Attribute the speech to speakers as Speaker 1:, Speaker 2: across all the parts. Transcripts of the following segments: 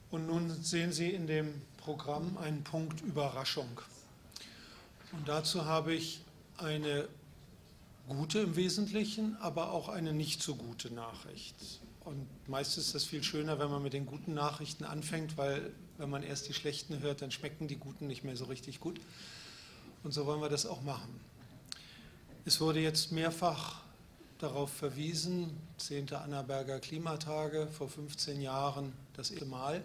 Speaker 1: Und nun sehen Sie in dem Programm einen Punkt Überraschung. Und dazu habe ich eine gute im Wesentlichen, aber auch eine nicht so gute Nachricht. Und meist ist das viel schöner, wenn man mit den guten Nachrichten anfängt, weil wenn man erst die schlechten hört, dann schmecken die guten nicht mehr so richtig gut. Und so wollen wir das auch machen. Es wurde jetzt mehrfach darauf verwiesen, 10. Annaberger Klimatage, vor 15 Jahren das erste Mal.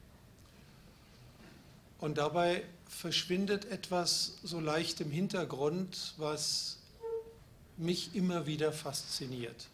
Speaker 1: Und dabei verschwindet etwas so leicht im Hintergrund, was mich immer wieder fasziniert.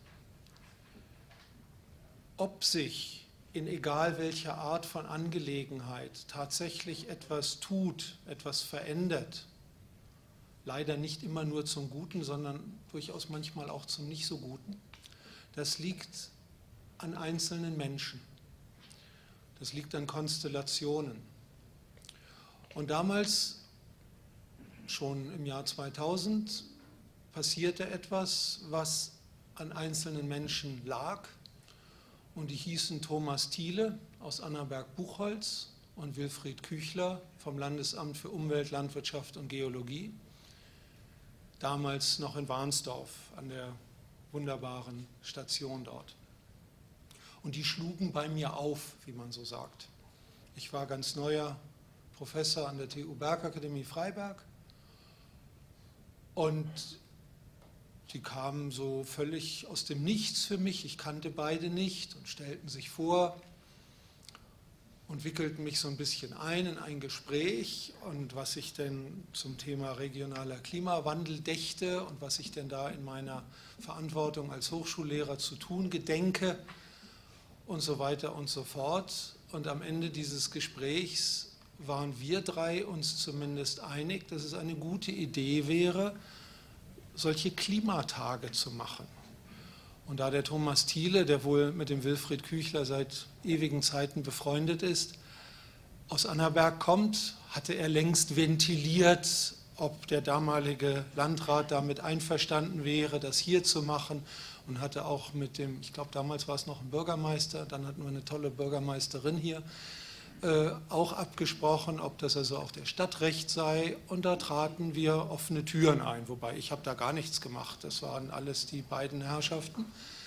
Speaker 1: Ob sich in egal welcher Art von Angelegenheit tatsächlich etwas tut, etwas verändert, leider nicht immer nur zum Guten, sondern durchaus manchmal auch zum nicht so Guten, das liegt an einzelnen Menschen. Das liegt an Konstellationen. Und damals, schon im Jahr 2000, passierte etwas, was an einzelnen Menschen lag. Und die hießen Thomas Thiele aus Annaberg-Buchholz und Wilfried Küchler vom Landesamt für Umwelt, Landwirtschaft und Geologie. Damals noch in Warnsdorf an der wunderbaren Station dort. Und die schlugen bei mir auf, wie man so sagt. Ich war ganz neuer Professor an der TU Bergakademie Freiberg und die kamen so völlig aus dem Nichts für mich. Ich kannte beide nicht und stellten sich vor und wickelten mich so ein bisschen ein in ein Gespräch und was ich denn zum Thema regionaler Klimawandel dächte und was ich denn da in meiner Verantwortung als Hochschullehrer zu tun gedenke und so weiter und so fort. Und am Ende dieses Gesprächs waren wir drei uns zumindest einig, dass es eine gute Idee wäre, solche Klimatage zu machen. Und da der Thomas Thiele, der wohl mit dem Wilfried Küchler seit ewigen Zeiten befreundet ist, aus Annaberg kommt, hatte er längst ventiliert, ob der damalige Landrat damit einverstanden wäre, das hier zu machen, und hatte auch mit dem, ich glaube damals war es noch ein Bürgermeister, dann hatten wir eine tolle Bürgermeisterin hier, auch abgesprochen, ob das also auch der Stadtrecht sei, und da traten wir offene Türen ein, wobei ich habe da gar nichts gemacht, das waren alles die beiden Herrschaften.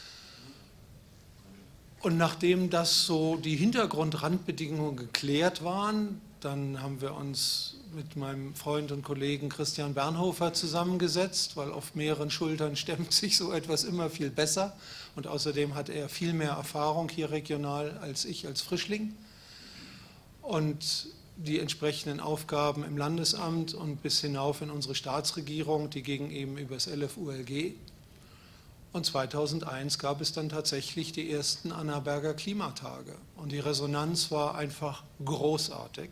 Speaker 1: Und nachdem das so die Hintergrundrandbedingungen geklärt waren, dann haben wir uns mit meinem Freund und Kollegen Christian Bernhofer zusammengesetzt, weil auf mehreren Schultern stemmt sich so etwas immer viel besser, und außerdem hat er viel mehr Erfahrung hier regional als ich als Frischling. Und die entsprechenden Aufgaben im Landesamt und bis hinauf in unsere Staatsregierung, die gingen eben über das LFULG. Und 2001 gab es dann tatsächlich die ersten Annaberger Klimatage. Und die Resonanz war einfach großartig.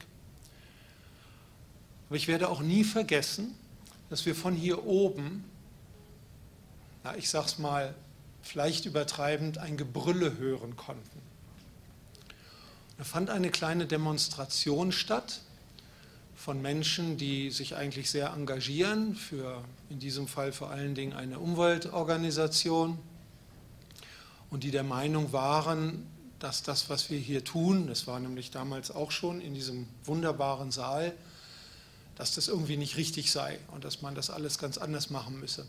Speaker 1: Aber ich werde auch nie vergessen, dass wir von hier oben, na, ich sag's mal vielleicht übertreibend, ein Gebrülle hören konnten. Da fand eine kleine Demonstration statt von Menschen, die sich eigentlich sehr engagieren, für in diesem Fall vor allen Dingen eine Umweltorganisation, und die der Meinung waren, dass das, was wir hier tun, das war nämlich damals auch schon in diesem wunderbaren Saal, dass das irgendwie nicht richtig sei und dass man das alles ganz anders machen müsse.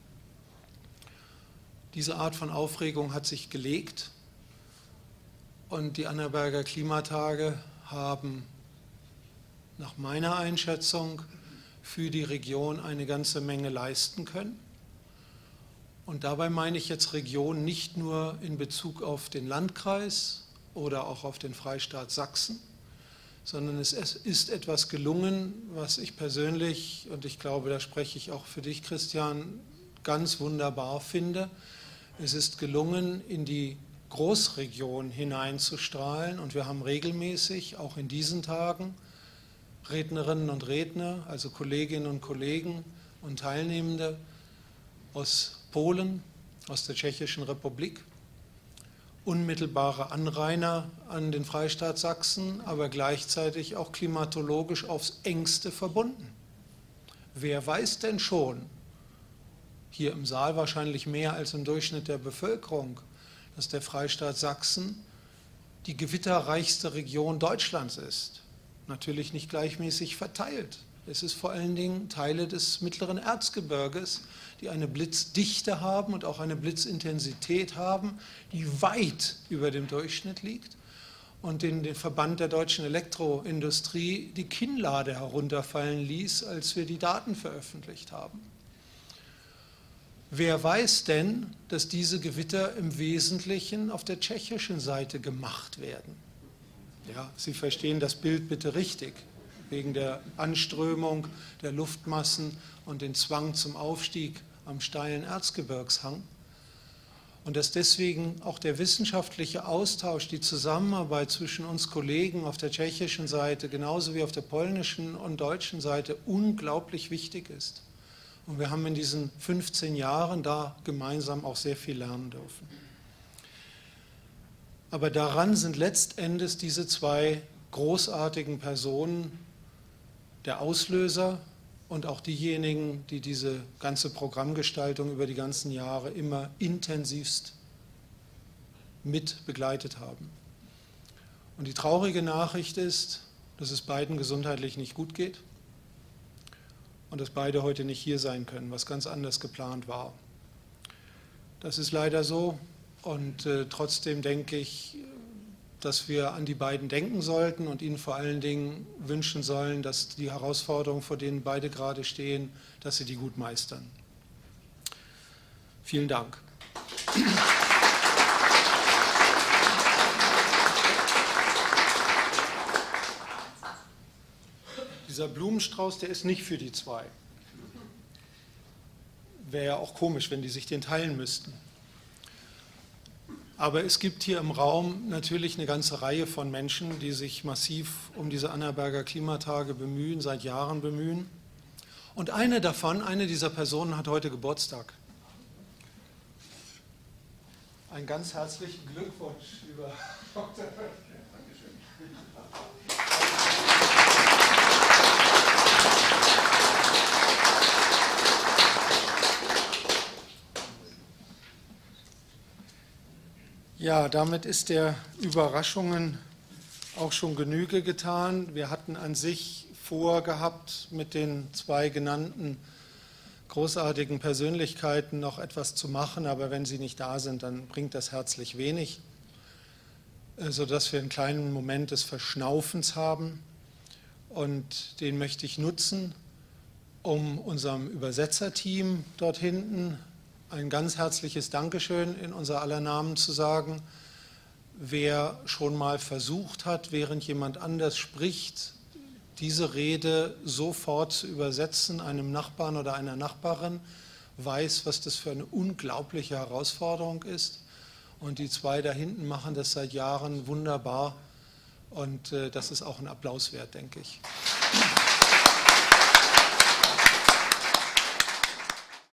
Speaker 1: Diese Art von Aufregung hat sich gelegt. Und die Annaberger Klimatage haben nach meiner Einschätzung für die Region eine ganze Menge leisten können. Und dabei meine ich jetzt Region nicht nur in Bezug auf den Landkreis oder auch auf den Freistaat Sachsen, sondern es ist etwas gelungen, was ich persönlich, und ich glaube, da spreche ich auch für dich, Christian, ganz wunderbar finde. Es ist gelungen, in die Großregion hineinzustrahlen, und wir haben regelmäßig, auch in diesen Tagen, Rednerinnen und Redner, also Kolleginnen und Kollegen und Teilnehmende aus Polen, aus der Tschechischen Republik, unmittelbare Anrainer an den Freistaat Sachsen, aber gleichzeitig auch klimatologisch aufs engste verbunden. Wer weiß denn schon, hier im Saal wahrscheinlich mehr als im Durchschnitt der Bevölkerung, dass der Freistaat Sachsen die gewitterreichste Region Deutschlands ist. Natürlich nicht gleichmäßig verteilt. Es ist vor allen Dingen Teile des mittleren Erzgebirges, die eine Blitzdichte haben und auch eine Blitzintensität haben, die weit über dem Durchschnitt liegt und den Verband der deutschen Elektroindustrie die Kinnlade herunterfallen ließ, als wir die Daten veröffentlicht haben. Wer weiß denn, dass diese Gewitter im Wesentlichen auf der tschechischen Seite gemacht werden? Ja, Sie verstehen das Bild bitte richtig, wegen der Anströmung der Luftmassen und den Zwang zum Aufstieg am steilen Erzgebirgshang. Und dass deswegen auch der wissenschaftliche Austausch, die Zusammenarbeit zwischen uns Kollegen auf der tschechischen Seite genauso wie auf der polnischen und deutschen Seite unglaublich wichtig ist. Und wir haben in diesen 15 Jahren da gemeinsam auch sehr viel lernen dürfen. Aber daran sind letztendlich diese zwei großartigen Personen der Auslöser und auch diejenigen, die diese ganze Programmgestaltung über die ganzen Jahre immer intensivst mit begleitet haben. Und die traurige Nachricht ist, dass es beiden gesundheitlich nicht gut geht und dass beide heute nicht hier sein können, was ganz anders geplant war. Das ist leider so und trotzdem denke ich, dass wir an die beiden denken sollten und ihnen vor allen Dingen wünschen sollen, dass die Herausforderungen, vor denen beide gerade stehen, dass sie die gut meistern. Vielen Dank. Dieser Blumenstrauß, der ist nicht für die zwei. Wäre ja auch komisch, wenn die sich den teilen müssten. Aber es gibt hier im Raum natürlich eine ganze Reihe von Menschen, die sich massiv um diese Annaberger Klimatage bemühen, seit Jahren bemühen. Und eine dieser Personen hat heute Geburtstag. Einen ganz herzlichen Glückwunsch, lieber Dr. Oetker. Dankeschön. Ja, damit ist der Überraschungen auch schon Genüge getan. Wir hatten an sich vorgehabt, mit den zwei genannten großartigen Persönlichkeiten noch etwas zu machen, aber wenn sie nicht da sind, dann bringt das herzlich wenig, sodass wir einen kleinen Moment des Verschnaufens haben. Und den möchte ich nutzen, um unserem Übersetzerteam dort hinten ein ganz herzliches Dankeschön in unser aller Namen zu sagen. Wer schon mal versucht hat, während jemand anders spricht, diese Rede sofort zu übersetzen, einem Nachbarn oder einer Nachbarin, weiß, was das für eine unglaubliche Herausforderung ist. Und die zwei da hinten machen das seit Jahren wunderbar. Und das ist auch ein Applaus wert, denke ich.